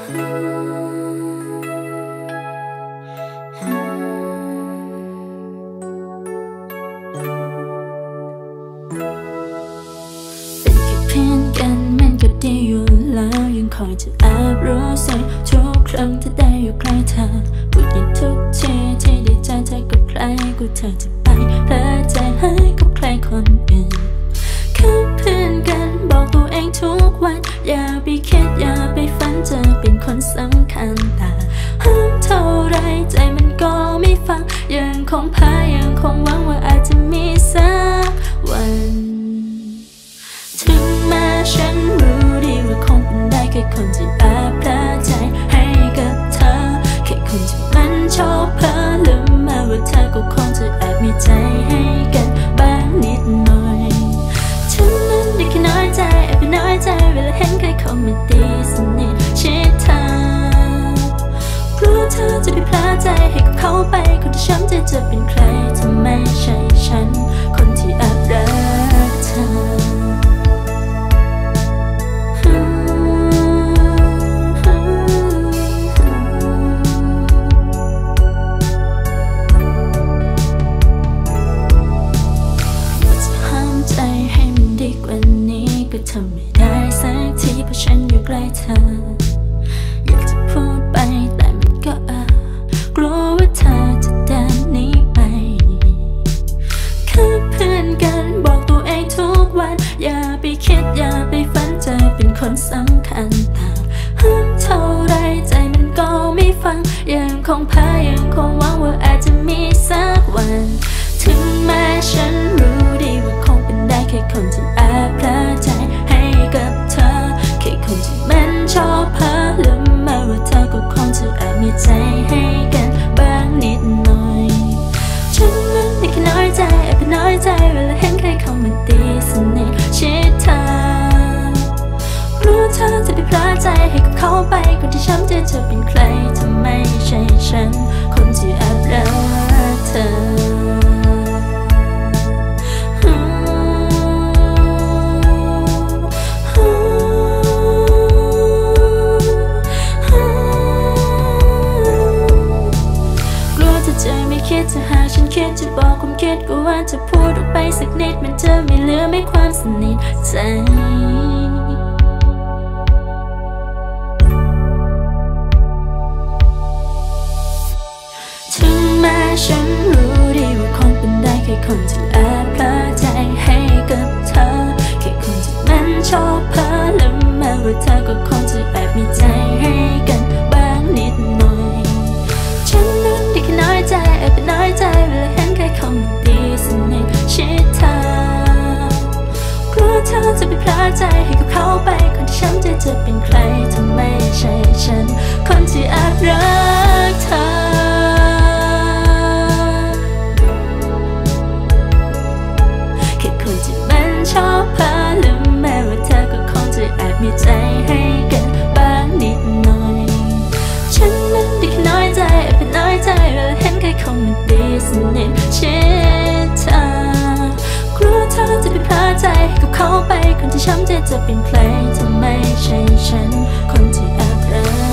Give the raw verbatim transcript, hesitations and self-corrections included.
เพียงกันมันก็ดีอยู่แล้วยังคอยจะแอบรู้สึกทุกครั้งที่ได้อยู่ใกล้เธอพูดยินทุกทีที่ได้เจอเธอกับใครกูเธอจะไปเพลิดใจให้กับใครคนอื่นแค่เพื่อนกันบอกตัวเองทุกวันอย่าไปคิดอย่าไปฝันจะเป็นคนสำคัญแต่ห้ามเท่าไรใจมันก็ไม่ฟังยังคงพยายามคงหวังว่าอาจจะมีสักวันถึงแม้ฉันรู้ดีว่าคงเป็นได้แค่คนที่แอบพลาดใจให้กับเธอแค่คนที่มันชอบเพ้อลืมมาว่าเธอก็คงจะแอบมีใจให้กันบ้างนิดหน่อยฉันนั้นได้แค่น้อยใจแอบไปน้อยใจเวลาเห็นใครเข้ามาตีสนิทชิดเธอกลัวเธอจะไปพลาดใจให้กับเขาไปคนที่ช้ำใจจะเป็นใครถ้าไม่ใช่ฉันคนที่แอบรักเธอทำไม่ได้สักทีเพราะฉันอยู่ใกล้เธออยากจะพูดไปแต่มันก็เออกลัวว่าเธอจะเดินหนีไปแค่เพื่อนกันบอกตัวเองทุกวันอย่าไปคิดอย่าไปฝันจะเป็นคนสำคัญแต่ห้ามเท่าไรใจมันก็ไม่ฟังยังคงพยายามคงหวังว่าอาจจะมีสักวันถึงแม้ฉันรู้ดีว่าคงเป็นได้แค่คนที่แอบพลาดใจให้กับเธอแค่คนที่มันชอบเพ้อลืมมาว่าเธอก็คงจะแอบมีใจให้กันบ้างนิดหน่อยฉันนั้นได้แค่น้อยใจแอบไปน้อยใจเวลาเห็นใครเข้ามาตีสนิทชิดเธอกลัวเธอจะไปพลาดใจให้กับเขาไปคนที่ช้ำใจจะเป็นใครถ้าไม่ใช่ฉันคนที่แอบรักเธอคิดจะหาฉันคิดจะบอกความคิดก็ว่าจะพูดออกไปสักนิดมันจะไม่เหลือไม่ความสนิทใจถึงแม้ฉันรู้ดีว่าคงเป็นได้แค่คนที่แอบพลาดใจให้กับเธอแค่คนที่มันชอบเพ้อลืมมาว่าเธอก็คงจะแอบมีใจให้กันบ้างนิดหน่อยฉันนั้นได้แค่น้อยใจแอบไปน้อยใจเวลาเห็นใครเข้ามาตีสนิทชิดเธอกลัวเธอจะไปพลาดใจให้กับเขาไปคนที่ช้ำใจจะเป็นใครถ้าไม่ใช่ฉันคนที่แอบรักเธอแค่คนที่มันชอบเพ้อลืมแม้ว่าเธอก็คงจะแอบมีใจให้กันบ้างนิดหน่อยฉันนั้นได้แค่น้อยใจแอบไปน้อยใจเวลาเห็นใครเข้ามาตีสนิทชิดเธอกลัวเธอจะไปพลาดใจให้กับเขาไปคนที่ช้ำใจจะเป็นใครถ้าไม่ใช่ฉันคนที่แอบรัก